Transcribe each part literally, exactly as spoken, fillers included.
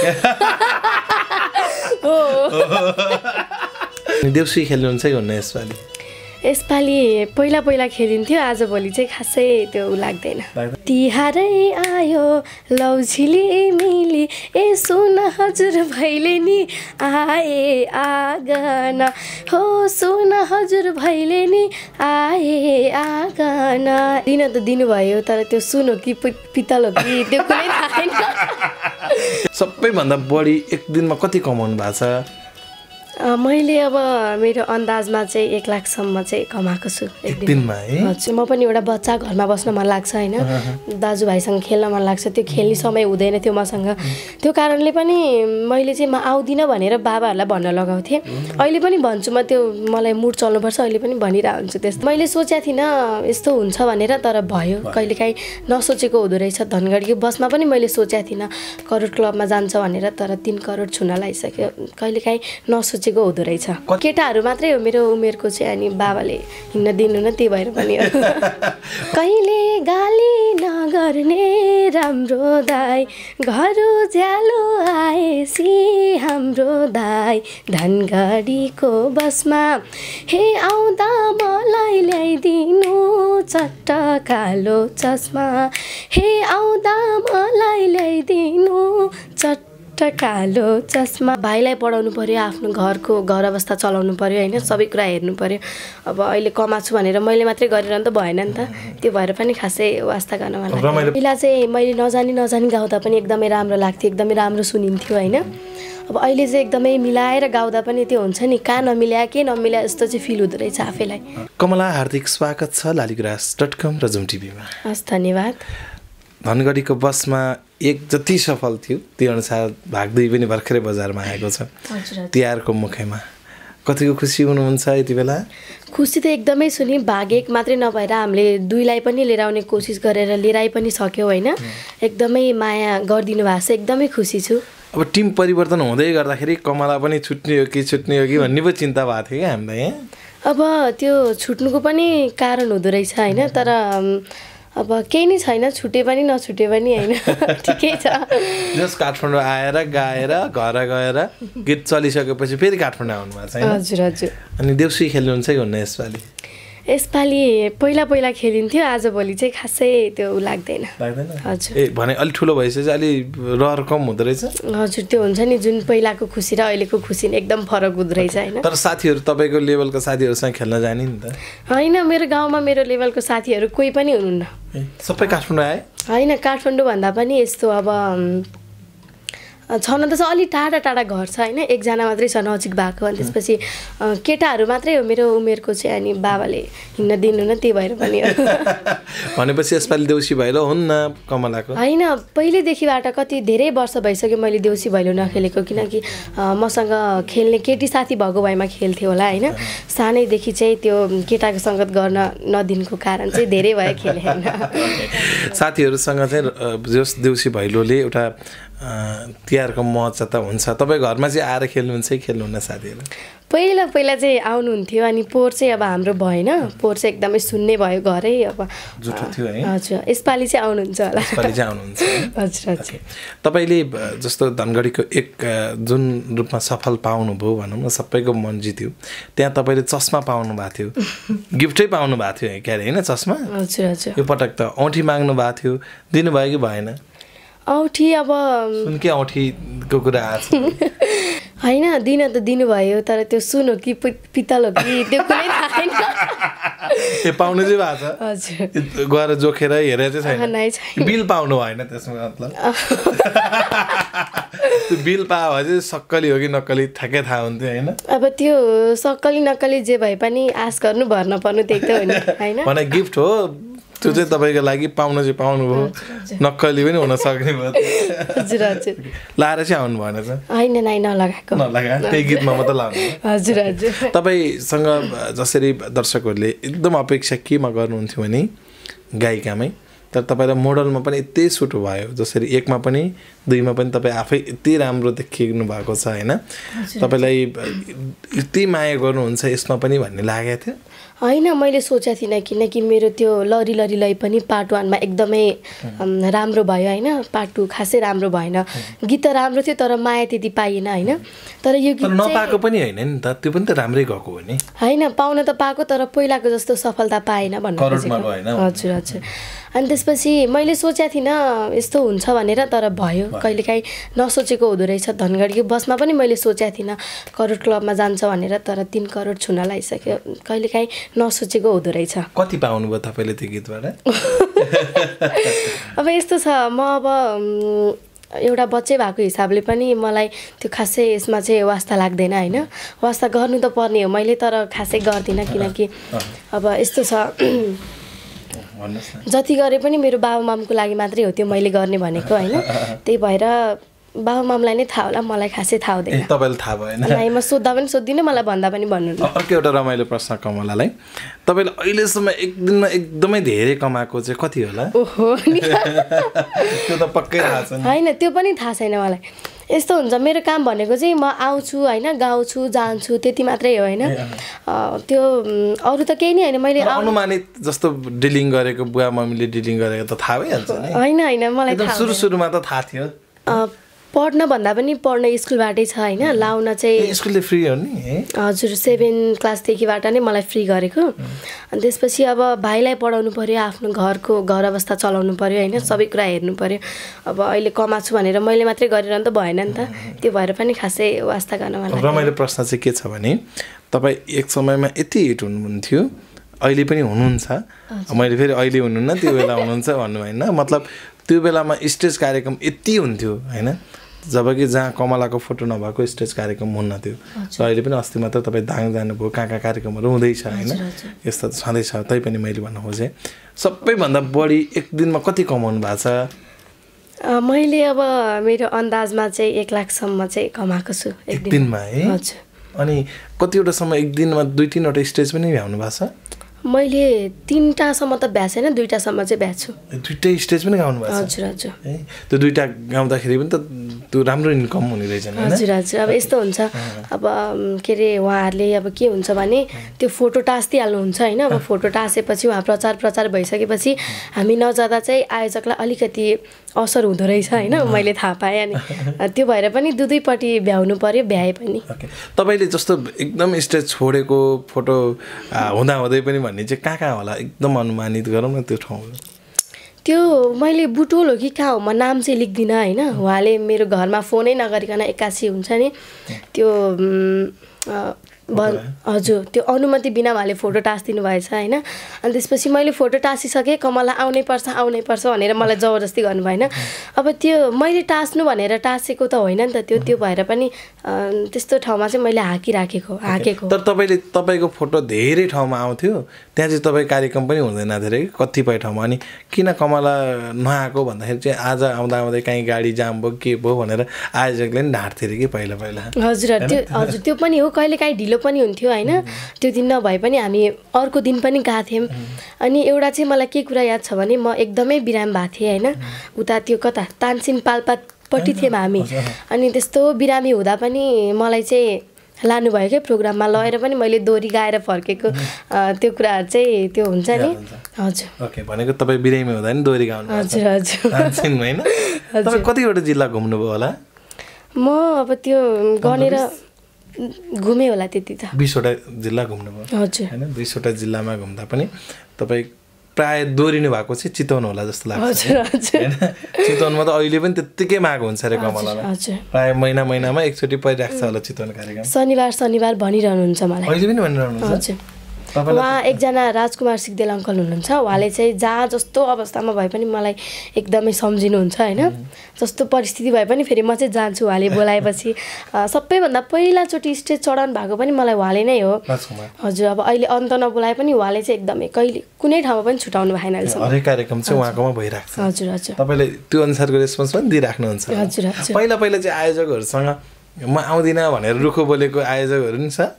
हो देउसी खेल्नुहुन्छ कि हुन्न यसपालि यसपालि पहिला पहिला खेलिन्थ्यो आजभोलि चाहिँ खासै त्यो लाग्दैन तिहारै आयो लौझिली मिली ए सुन हजुर भैले नि आए आगन हो सुन हजुर भैले नि आए आगन दिन त दिनुभयो तर त्यो सुन हो कि पितल हो कि त्यो कुनै थाहा छैन सबैभन्दा बढी एक दिनमा कति कमाउनु भएको छ मैले अब मेरो अन्दाजमा चाहिँ एक लाखसम्म चाहिँ कमाएको छु एक दिनमा है हजुर म पनि एउटा बच्चा घरमा बस्न मन लाग्छ होइन दाजुभाइसँग खेल्न मन लाग्छ त्यो खेल्ने समय हुँदैन थियो मसँग त्यो कारणले पनि मैले चाहिँ म आउँदिनँ भनेर बाबाहरूलाई भन्न लगाउँथेँ अहिले पनि भन्छु म त्यो मलाई मुड चल्नुपर्छ अहिले पनि भनिरहेको हुन्छु त्यस्तो मैले सोचेको थिइनँ यस्तो हुन्छ भनेर तर भयो कहिलेकाहीँ नसोचेको हुँदो रहेछ धनगढीको बसमा पनि मैले सोचेको थिइनँ करोड क्लबमा जान्छ भनेर तर तिन करोड छुन लागिसक्यो कहिलेकाहीँ नसोच को हुँदो रहेछ केटाहरू मात्रै हो मेरो उमेरको चाहिँ अनि बाबाले हिँड्न दिनु न त्यही भएर पनि कहिले गाली नगर्ने राम्रो दाइ घर ज्यालो आएसी हाम्रो दाइ धनगढीको बसमा हे आउँदा मलाई ल्याइदिनु चट्ट कालो चस्मा हे आउँदा मलाई ल्याइदिनु चट्ट कालो चस्मा भाइलाई पढाउनु पर्यो आफ्नो घरको घर अवस्था चलाउनु पर्यो होइन सबै कुरा हेर्नु पर्यो अब अहिले कमाछु भनेर मैले मात्रै गरिरहनु त भएन नि त त्यो भएर पनि खासै वास्ता गर्न मन लाग्यो पहिला चाहिँ मैले नजानी नजानी गाउँदा पनि एकदमै राम्रो लाग्थ्यो एकदमै राम्रो सुनिन्थ्यो होइन अब अहिले चाहिँ एकदमै मिलाएर गाउँदा पनि त्यो हुन्छ नि कहाँ नमिल्या के नमिल्या जस्तो चाहिँ फिल हुँदो रहेछ आफैलाई कमला हार्दिक स्वागत छ लालीगुराँस डट कम र जुम टिभीमा हस् धन्यवाद धनगढीको बसमा एक जति सफल थियो त्यो अनुसार भाग दुई पनि भर्खरै बजारमा आएको छ तिहारको मुखैमा कतिको खुसी हुनुहुन्छ यति बेला खुसी त एकदमै छु नि भाग एक मात्रै नभएर हामीले दुईलाई पनि लिएर आउने कोसिस गरेर लिएर आइ पनि सक्यौँ होइन एकदमै माया गरिदिनु भएको छ एकदमै खुसी छु अब टिम परिवर्तन हुँदै गर्दाखेरि कमला पनि छुट्ने हो कि छुट्ने हो कि भन्ने पो चिन्ता भएको थियो क्या हामीलाई अब त्यो छुट्नुको पनि कारण हुँदो रहेछ होइन तर अब केही नै छैन छुटे पनि नछुटे पनि होइन ठिकै छ जस काठमाडौँ आएर गाएर घर गएर गीत चलिसकेपछि फेरि काठमाडौँ आउनु भएको छ हजुर हजुर अनि देउसी खेल्नुहुन्छ कि हुन्न यसपालि यसपालि पहिला पहिला खेलिन्थ्यो आजभोलि चाहिँ खासै त्यो लाग्दैन लाग्दैन हजुर ए भने अलि ठुलो भइसकेपछि अलि रहर कम हुँदो रहेछ हजुर त्यो हुन्छ नि जुन पहिलाको खुसी र अहिलेको खुसी एकदम फरक हुँदो रहेछ होइन तर साथीहरू तपाईँको लेभलको साथीहरूसँग खेल्न जाने नि त होइन मेरो गाउँमा मेरो लेभलको साथीहरू कोही पनि हुनुहुन्न सबै काठमाडौँ आए होइन काठमाडौँ भन्दा पनि यस्तो अब छन त अलि टाढा टाढा घर छ होइन एकजना मात्रै छ नजिक भएको अनि त्यसपछि केटाहरू मात्रै हो मेरो उमेरको चाहिँ अनि बाबाले हिँड्न दिनु न त्यही भएर पनि भनेपछि यसपालि देउसी भैलो हुन्न कमलाको होइन पहिलेदेखिबाट कति धेरै वर्ष भइसक्यो मैले देउसी भैलो नखेलेको किनकि मसँग खेल्ने केटी साथी भएको भएमा खेल्थ्यो होला होइन सानैदेखि चाहिँ त्यो केटाको सङ्गत गर्न नदिनुको कारण चाहिँ धेरै भयो खेलेन साथीहरूसँग चाहिँ जस देउसी भैलोले एउटा तिहारको मजा त हुन्छ तपाईँ घरमा चाहिँ आएर खेल्नुहुन्छ कि खेल्नुहुन्न साथीहरू पहिला पहिला चाहिँ आउनुहुन्थ्यो अनि पोहोर चाहिँ अब हाम्रो भएन पोहोर चाहिँ एकदमै सुन्ने भयो घरै अब जुठो थियो है हजुर यसपालि चाहिँ आउनुहुन्छ होला यसपालि चाहिँ आउनुहुन्छ हजुर हजुर तपाईँले जस्तो धनगढीको एक जुन रूपमा सफल पाउनुभयो भनौँ न सबैको मन जित्यो त्यहाँ तपाईँले चस्मा पाउनु भएको थियो गिफ्टै पाउनु भएको थियो के अरे होइन चस्मा हजुर हजुर यो पटक त औँठी माग्नु भएको थियो दिनुभयो कि भएन औँठी अब सुनकै औँठीको कुरा आएको होइन दिन त दिनुभयो तर त्यो सुन हो कि पितल हो कि त्यो कुनै थाहा छैन ए पाउनु चाहिँ भएको छ हजुर गएर जोखेर हेरेर चाहिँ छैन बिल पाउनु भएन त्यसमा मतलब त्यो बिल पायो भने चाहिँ सक्कली हो कि नक्कली ठ्याक्कै थाहा हुन्थ्यो होइन अब त्यो सक्कली नक्कली जे भए पनि आश गर्नु भर्न पर्नु त्यही त हो नि होइन भने गिफ्ट हो त्यो चाहिँ तपाईँको लागि पाउन चाहिँ पाउनुभयो नक्कली पनि हुन सक्ने भयो हजुर हजुर लाएर चाहिँ आउनु भएन त होइन नाइ नलगाएको नलगा त्यही गीतमा मात्रै लाउनु हजुर हजुर तपाईँसँग जसरी दर्शकहरूले एकदम अपेक्षा केमा गर्नुहुन्थ्यो भने गायिकामै तर तपाईँलाई मोडलमा पनि यति सुट भयो जसरी एकमा पनि दुईमा पनि तपाईँ आफै यति राम्रो देखिनु भएको छ होइन तपाईँलाई यति माया गर्नुहुन्छ यसमा पनि भन्ने लागेको थियो होइन मैले सोचेको थिइनँ किनकि मेरो त्यो लरी लरीलाई पनि पार्ट वानमा एकदमै राम्रो भयो होइन पार्ट टू खासै राम्रो भएन गीत त राम्रो थियो तर माया त्यति पाइएन होइन तर यो गीत नपाएको पनि होइन नि त त्यो पनि त राम्रै गएको हो नि होइन पाउन त पाएको तर पहिलाको जस्तो सफलता पाएन भन्नु हजुर हजुर अनि त्यसपछि मैले सोचेको थिइनँ यस्तो हुन्छ भनेर तर भयो कहिलेकाहीँ नसोचेको हुँदो रहेछ धनगढीको बसमा पनि मैले सोचेको थिइनँ करोड क्लबमा जान्छ भनेर तर तीन करोड छुन लागिसक्यो कहिलेकाहीँ नसोचेको हुँदो रहेछ कति पाउनुभयो तपाईँले त्यो गीतबाट अब यस्तो छ म अब एउटा बच्चै भएको हिसाबले पनि मलाई त्यो खासै यसमा चाहिँ वास्ता लाग्दैन होइन वास्ता गर्नु त पर्ने हो मैले तर खासै गर्दिनँ किनकि अब यस्तो छ जति गरे पनि मेरो बाबुमामको लागि मात्रै हो त्यो मैले गर्ने भनेको होइन त्यही भएर बाबुमामलाई नै थाहा होला मलाई खासै थाहा हुँदैन तपाईँलाई थाहा भएन मलाई म सोद्धा पनि सोध्दिनँ मलाई भन्दा पनि भन्नु अर्को एउटा रमाइलो प्रश्न कमलालाई तपाईँले अहिलेसम्म एक दिनमा एकदमै धेरै कमाएको चाहिँ कति होला ओहो त्यो त पक्कै थाहा छैन होइन त्यो पनि थाहा छैन मलाई यस्तो हुन्छ मेरो काम भनेको चाहिँ म आउँछु होइन गाउँछु जान्छु त्यति मात्रै हो होइन त्यो अरू त केही नै होइन मैले अनुमानित जस्तो डिलिङ गरेको बुवा मम्मीले डिलिङ गरेको त थाहा भइहाल्छ नि होइन होइन मलाई सुरु सुरुमा त थाहा थियो पढ्न भन्दा पनि पढ्न स्कुलबाटै छ होइन लाउन चाहिँ स्कुलले फ्री हो नि हजुर सेभेन क्लासदेखिबाट नै मलाई फ्री गरेको अनि त्यसपछि अब भाइलाई पढाउनु पर्यो आफ्नो घरको घर अवस्था चलाउनु पर्यो होइन सबै कुरा हेर्नु पर्यो अब अहिले कमाछु भनेर मैले मात्रै गरिरहनु त भएन नि त त्यो भएर पनि खासै वास्ता गर्न मलाई रमाइलो प्रश्न चाहिँ के छ भने तपाईँ एक समयमा यति हिट हुनुहुन्थ्यो अहिले पनि हुनुहुन्छ मैले फेरि अहिले हुनुहुन्न त्यो बेला हुनुहुन्छ भन्नु होइन मतलब त्यो बेलामा स्टेज कार्यक्रम यति हुन्थ्यो होइन जबकि जहाँ कमलाको फोटो नभएको स्टेज कार्यक्रम हुन्न थियो र अहिले पनि अस्ति मात्र तपाईँ दाङ जानुभयो कहाँ कहाँ कार्यक्रमहरू हुँदैछ होइन यस्तो त छँदैछ तैपनि मैले भन्नु खोजेँ सबैभन्दा बढी एक दिनमा कति कमाउनु भएको छ मैले अब मेरो अन्दाजमा चाहिँ एक लाखसम्म चाहिँ कमाएको छु एक दिनमा है हजुर अनि कतिवटासम्म एक दिनमा दुई तिनवटा स्टेज पनि भ्याउनु भएको छ मैले तिनवटासम्म त भ्याएको छैन दुईवटासम्म चाहिँ भ्याएको छु दुइटै स्टेज पनि गाउनु भएको छ हजुर हजुर है त्यो दुइटा गाउँदाखेरि पनि त त्यो राम्रो इन्कम हुने रहेछ नि हजुर हजुर अब यस्तो हुन्छ अब के अरे उहाँहरूले अब के हुन्छ भने त्यो फोटो टाँसिदिइहाल्नुहुन्छ होइन अब फोटो टाँसेपछि उहाँ प्रचार प्रचार भइसकेपछि हामी नजाँदा चाहिँ आयोजकलाई अलिकति असर हुँदो रहेछ होइन मैले थाहा पाएँ अनि त्यो भएर पनि दुई दुईपट्टि भ्याउनु पर्यो भ्याए पनि तपाईँले जस्तो एकदम स्टेज छोडेको फोटो हुँदा हुँदै पनि भन्ने चाहिँ कहाँ कहाँ होला एकदम अनुमानित गरौँ न त्यो ठाउँ त्यो मैले बुटोल हो कि कहाँ हो म नाम चाहिँ लेख्दिनँ होइन उहाँले मेरो घरमा फोनै नगरिकन एक्कासी हुन्छ नि त्यो हजुर त्यो अनुमति बिना उहाँले फोटो टाँसिदिनु भएछ होइन अनि त्यसपछि मैले फोटो टाँसिसकेँ कमला आउनै पर्छ आउनै पर्छ भनेर मलाई जबरजस्ती गर्नु भएन अब त्यो मैले टाँस्नु भनेर टाँसेको त होइन नि त त्यो त्यो भएर पनि त्यस्तो ठाउँमा चाहिँ मैले हाकिराखेको हाकेको तर तपाईँले तपाईँको फोटो धेरै ठाउँमा आउँथ्यो त्यहाँ चाहिँ तपाईँ कार्यक्रम पनि हुँदैन धेरै कतिपय ठाउँमा अनि किन कमला नआएको भन्दाखेरि चाहिँ आज आउँदा आउँदै कहीँ गाडी जाम भयो के भयो भनेर आयोजकले पनि ढाँट्थ्यो अरे कि पहिला पहिला हजुर त्यो हजुर त्यो पनि हो कहिले काहीँ ढिलो पनि हुन्थ्यो होइन त्यो दिन नभए पनि हामी अर्को दिन पनि गएको थियौँ अनि एउटा चाहिँ मलाई के कुरा याद छ भने म एकदमै बिराम भएको थिएँ होइन उता त्यो कता तानसिन पाल्पापट्टि थियौँ हामी अनि त्यस्तो बिरामी हुँदा पनि मलाई चाहिँ लानुभयो क्या प्रोग्राममा लगेर पनि मैले दोहोरी गाएर फर्केको त्यो कुराहरू चाहिँ त्यो हुन्छ नि हजुर ओके भनेको तपाईँ बिरामी हुँदा नि दोहोरी गाउनु हजुर हजुर होइन तपाईँ कतिवटा जिल्ला घुम्नुभयो होला म अब त्यो गनेर घुमेँ होला त्यति त बिसवटा जिल्ला घुम्नुभयो हजुर होइन बिसवटा जिल्लामा घुम्दा पनि तपाईँ प्रायः दोहोरिनु भएको चाहिँ चितवन होला जस्तो लाग्छ हजुर हजुर होइन चितवनमा त अहिले पनि त्यत्तिकै माग हुन्छ अरे कमलालाई हजुर प्रायः महिना महिनामा एकचोटि परिराख्छ होला चितवन कार्यक्रम शनिबार शनिबार भनिरहनुहुन्छ मलाई अहिले पनि भनिरहनुहुन्छ हजुर उहाँ एकजना राजकुमार सिग्देल अङ्कल हुनुहुन्छ उहाँले चाहिँ जहाँ जस्तो अवस्थामा भए पनि मलाई एकदमै सम्झिनुहुन्छ होइन जस्तो परिस्थिति भए पनि फेरि म चाहिँ जान्छु उहाँले बोलाएपछि सबैभन्दा पहिलाचोटि स्टेज चढाउनु भएको पनि मलाई उहाँले नै हो हजुर अब अहिले अन्त नबोलाए पनि उहाँले चाहिँ एकदमै कहिले कुनै ठाउँमा पनि छुटाउनु भएन अहिलेसम्म हरेक कार्यक्रम चाहिँ उहाँकोमा भइरहेको छ हजुर हजुर तपाईँले त्यो अनुसारको रेस्पोन्स पनि दिइराख्नुहुन्छ हजुर हजुर पहिला पहिला चाहिँ आयोजकहरूसँग म आउँदिनँ भनेर रुखो बोलेको आयोजकहरू नि छ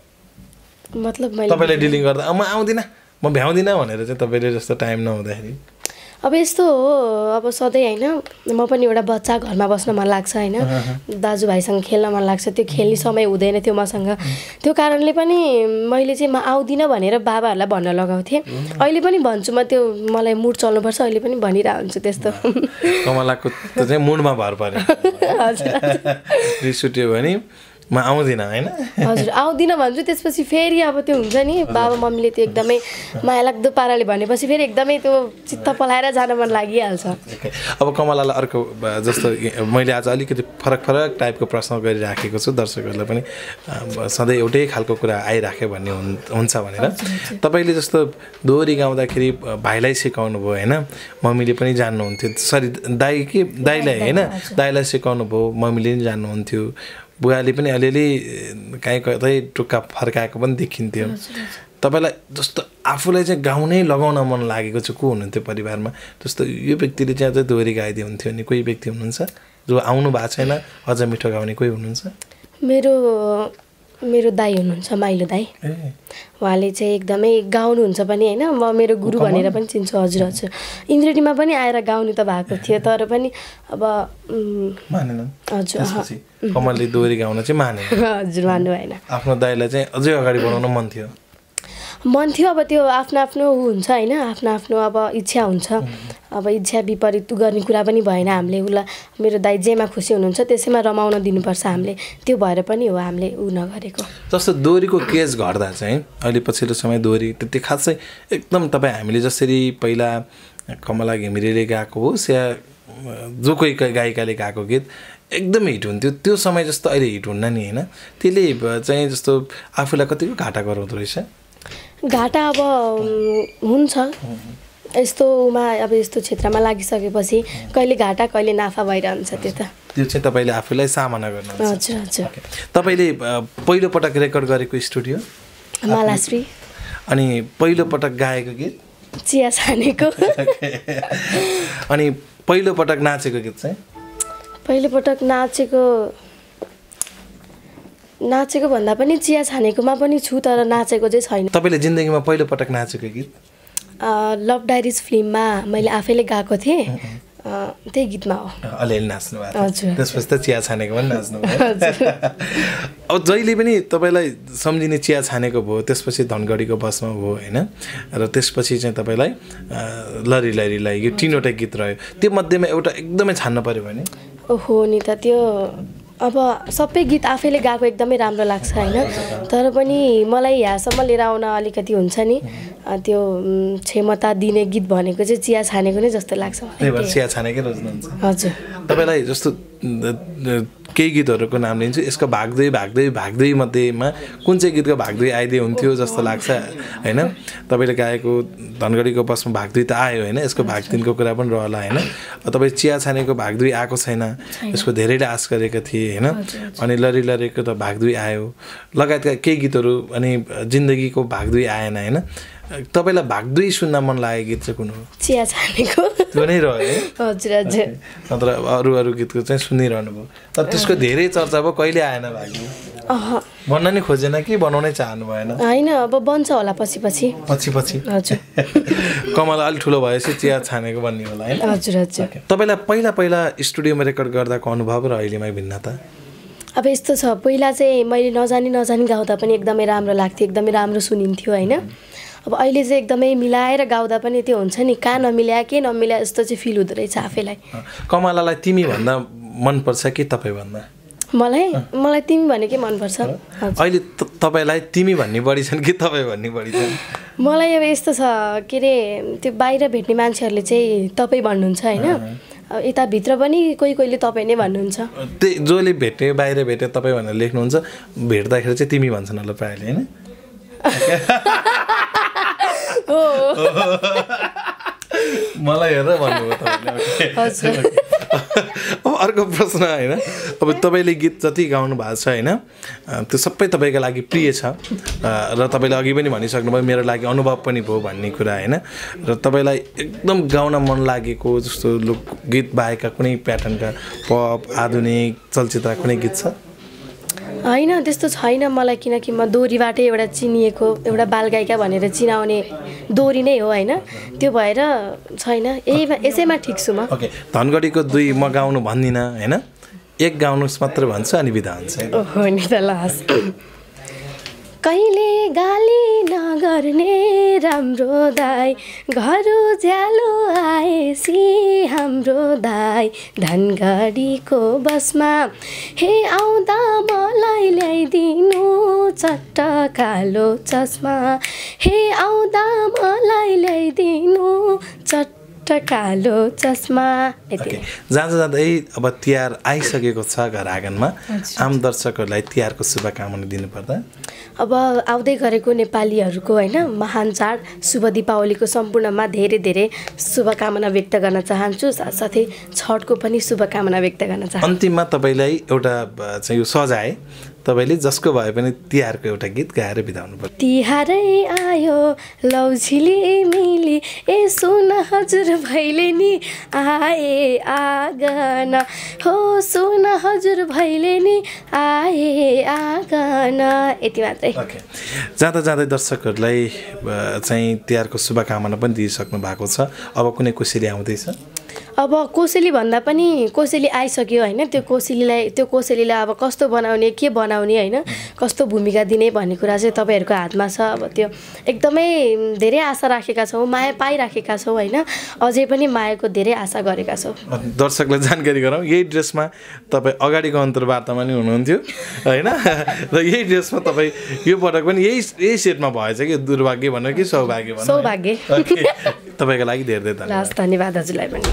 मतलब मैले तपाईँले डिलिङ गर्दा म आउँदिनँ म भ्याउँदिनँ भनेर चाहिँ तपाईँले जस्तो टाइम नहुँदाखेरि अब यस्तो हो अब सधैँ होइन म पनि एउटा बच्चा घरमा बस्न मन लाग्छ होइन दाजुभाइसँग खेल्न मन लाग्छ त्यो खेल्ने समय हुँदैन थियो मसँग त्यो कारणले पनि मैले चाहिँ म आउँदिनँ भनेर बाबाहरूलाई भन्न लगाउँथेँ अहिले पनि भन्छु म त्यो मलाई मुड चल्नुपर्छ अहिले पनि भनिरहेको हुन्छु त्यस्तो कमलाको त चाहिँ मुडमा भर पर्यो रिस उठ्यो भने म आउँदिनँ होइन हजुर आउँदिनँ भन्छु त्यसपछि फेरि अब त्यो हुन्छ नि बाबा मम्मीले त्यो एकदमै माया लाग्दो पाराले भनेपछि फेरि एकदमै त्यो चित्त पलाएर जान मन लागिहाल्छ अब कमलालाई अर्को जस्तो मैले आज अलिकति फरक फरक टाइपको प्रश्न गरिराखेको छु दर्शकहरूलाई पनि सधैँ एउटै खालको कुरा आइराख्यो भन्ने हुन्छ भनेर तपाईँले जस्तो दोहोरी गाउँदाखेरि भाइलाई सिकाउनु भयो होइन मम्मीले पनि जान्नुहुन्थ्यो सरी दाइ के दाइलाई होइन दाइलाई सिकाउनु भयो मम्मीले पनि जान्नुहुन्थ्यो बुवाले पनि अलिअलि काहीँ कतै टुक्का फर्काएको पनि देखिन्थ्यो तपाईँलाई जस्तो आफूलाई चाहिँ गाउनै लगाउन मन लागेको चाहिँ को हुनुहुन्थ्यो परिवारमा जस्तो यो व्यक्तिले चाहिँ अझै दोहोरी गाइदियो हुन्थ्यो नि कोही व्यक्ति हुनुहुन्छ जो आउनु भएको छैन अझ मिठो गाउने कोही हुनुहुन्छ मेरो मेरो दाइ हुनुहुन्छ माइलो दाइ उहाँले चाहिँ एकदमै गाउनुहुन्छ पनि होइन म मेरो गुरु भनेर पनि चिन्छु हजुर हजुर इन्द्रेणीमा पनि आएर गाउनु त भएको थियो तर पनि अब हजुर कमलले दोहोरी गाउन चाहिँ माने हजुर मान्नु भएन आफ्नो दाइलाई चाहिँ अझै अगाडि बढाउन मन थियो मन थियो अब त्यो आफ्नो आफ्नो ऊ हुन्छ होइन आफ्नो आफ्नो अब इच्छा हुन्छ अब इच्छा विपरीत गर्ने कुरा पनि भएन हामीले उसलाई मेरो दाइ जेमा खुसी हुनुहुन्छ त्यसैमा रमाउन दिनुपर्छ हामीले त्यो भएर पनि हो हामीले ऊ नगरेको जस्तो दोहोरीको केस घट्दा चाहिँ अहिले पछिल्लो समय दोहोरी त्यति खासै एकदम तपाईँ हामीले जसरी पहिला कमला घिमिरेले गाएको होस् या जो कोही गायिकाले गाएको गीत एकदम हिट हुन्थ्यो त्यो समय जस्तो अहिले हिट हुन्न नि होइन त्यसले चाहिँ जस्तो आफूलाई कतिको घाटा गराउँदो रहेछ घाटा अब हुन्छ यस्तोमा अब यस्तो क्षेत्रमा लागिसकेपछि कहिले घाटा कहिले नाफा भइरहन्छ त्यो त त्यो चाहिँ तपाईँले आफूलाई सामना गर्नुहुन्छ हजुर हजुर तपाईँले पहिलो पटक रेकर्ड गरेको स्टुडियो मालाश्री अनि पहिलो पटक गाएको गीत चिया छानेको अनि पहिलो पटक नाचेको गीत चाहिँ पहिलो पटक नाचेको नाचेको भन्दा पनि चिया छानेकोमा पनि छु तर नाचेको चाहिँ छैन तपाईँले जिन्दगीमा पहिलो पटक नाचेको गीत लभ डायरिज फिल्ममा मैले आफैले गाएको थिएँ त्यही गीतमा हो अलिअलि नाच्नु भएको त्यसपछि त चिया छानेको पनि नाच्नु भयो अब जहिले पनि तपाईँलाई सम्झिने चिया छानेको भयो त्यसपछि धनगढीको बसमा भयो होइन र त्यसपछि चाहिँ तपाईँलाई लरी लरीलाई यो तिनवटा गीत रह्यो त्यो मध्येमा एउटा एकदमै छान्न पऱ्यो भने ओहो नि त त्यो अब सबै गीत आफैले गाएको एकदमै राम्रो लाग्छ होइन तर पनि मलाई यहाँसम्म लिएर आउन अलिकति हुन्छ नि त्यो क्षमता दिने गीत भनेको चाहिँ चिया छानेको नै जस्तो लाग्छ त्यही भएर चिया छानेकै रोज्नुहुन्छ हजुर तपाईँलाई जस्तो केही गीतहरूको नाम लिन्छु यसको भाग दुई भाग दुई भाग दुई मध्येमा कुन चाहिँ गीतको भाग दुई आइदिए हुन्थ्यो जस्तो लाग्छ होइन तपाईँले गाएको धनगढीको बसमा भाग दुई त आयो होइन यसको भाग तिनको कुरा पनि रहला होइन तपाईँ चिया छानेको भाग दुई आएको छैन यसको धेरैले आश गरेको थिएँ होइन अनि लरी लरीको त भाग दुई आयो लगायतका केही गीतहरू अनि जिन्दगीको भाग दुई आएन होइन तपाईँलाई भाग दुई सुन्न मन लागेको गीत चाहिँ कुन हो चिया छानेको त्यो नै रह्यो हजुर हजुर नत्र अरू अरू गीतको चाहिँ सुनिरहनु भयो तर त्यसको धेरै चर्चा भयो कहिले आएन भाग दुई भन्न नि खोजेन कि बनाउनै चाहनु भएन होइन अब बन्छ होला पछि पछि पछि पछि हजुर कमल अलिक ठुलो भएपछि चिया छानेको भन्ने होला होइन हजुर हजुर तपाईँलाई पहिला पहिला स्टुडियोमा रेकर्ड गर्दाको अनुभव र अहिलेमा भिन्नता अब यस्तो छ पहिला चाहिँ मैले नजानी नजानी गाउँदा पनि एकदमै राम्रो लाग्थ्यो एकदमै राम्रो सुनिन्थ्यो होइन अब अहिले चाहिँ एकदमै मिलाएर गाउँदा पनि त्यो हुन्छ नि कहाँ नमिल्या के नमिल्या यस्तो चाहिँ फिल हुँदो रहेछ आफैलाई कमलालाई तिमी भन्दा मनपर्छ कि तपाईँ भन्दा मलाई मलाई तिमी भनेकै मनपर्छ अहिले तपाईँलाई तिमी भन्ने बढी छन् कि तपाईँ भन्ने बढी छन् मलाई अब यस्तो छ के अरे त्यो बाहिर भेट्ने मान्छेहरूले चाहिँ तपाईँ भन्नुहुन्छ होइन यताभित्र पनि कोही कोहीले तपाईँ नै भन्नुहुन्छ त्यही जसले भेट्ने बाहिर भेटे तपाईँ भनेर लेख्नुहुन्छ भेट्दाखेरि चाहिँ तिमी भन्छन् होला प्रायःले होइन मलाई हेरेर भन्नुभयो तपाईँले अब अर्को प्रश्न होइन अब तपाईँले गीत जति गाउनु भएको छ होइन त्यो सबै तपाईँको लागि प्रिय छ र तपाईँले अघि पनि भनिसक्नुभयो मेरो लागि अनुभव पनि भयो भन्ने कुरा होइन र तपाईँलाई एकदम गाउन मन लागेको जस्तो लोक गीत बाहेकका कुनै प्याटर्नका पप आधुनिक चलचित्र कुनै गीत छ होइन त्यस्तो छैन मलाई, किनकि म दोरीबाटै एउटा चिनिएको एउटा बालगायिका भनेर चिनाउने दोरी नै हो होइन, त्यो भएर छैन, यही यसैमा ठिक छु म। ओके, धनगढीको दुई म गाउनु भन्दिनँ होइन, एक गाउनुहोस् मात्र भन्छु अनि बिदा हुन्छ। हो नि त, लास कहिले गाली नगर्ने राम्रो दाई, घर उज्यालो आएसी हाम्रो दाई, धनगढीको बसमा हे आउँदा मलाई ल्याइदिनु चट्ट कालो चस्मा, हे आउँदा मलाई ल्याइदिनु चट्ट कालो चस्मा। ओके, जाँदा जाँदै अब तिहार आइसकेको छ घर आँगनमा, आम दर्शकहरूलाई तिहारको शुभकामना दिनुपर्दा? अब आउँदै गरेको नेपालीहरूको होइन महान चाड शुभ दीपावलीको सम्पूर्णमा धेरै धेरै शुभकामना व्यक्त गर्न चाहन्छु, साथसाथै छठको पनि शुभकामना व्यक्त गर्न चाहन्छु। अन्तिममा तपाईँलाई एउटा चाहिँ यो सजाए तपाईँले जसको भए पनि तिहारको एउटा गीत गाएर बिताउनु पर्छ। तिहारै आयो लौझिली मिली ए सुन हजुर भैलेनी आए आगन, हो सुन हजुर भैलेनी आए आगन, यति मात्रै। ओके, जाँदा जाँदै दर्शकहरूलाई चाहिँ तिहारको शुभकामना पनि दिइसक्नु भएको छ, अब कुनै कोसेली आउँदैछ? अब कोसेली भन्दा पनि कोसेली आइसक्यो होइन, त्यो कोसेलीलाई त्यो कोसेलीलाई अब कस्तो बनाउने, के बनाउने होइन, कस्तो भूमिका दिने भन्ने कुरा चाहिँ तपाईँहरूको हातमा छ। अब त्यो एकदमै धेरै आशा राखेका छौँ, माया पाइराखेका छौँ होइन, अझै पनि मायाको धेरै आशा गरेका छौँ। दर्शकलाई जानकारी गरौँ, यही ड्रेसमा तपाईँ अगाडिको अन्तर्वार्तामा नि हुनुहुन्थ्यो होइन, र यही ड्रेसमा तपाईँ यो पटक पनि यही यही सेटमा भएछ कि दुर्भाग्य भन्नु कि सौभाग्य भन्नु? सौभाग्य। तपाईँको लागि धेरै धेरै धन्यवाद। धन्यवाद हजुरलाई पनि।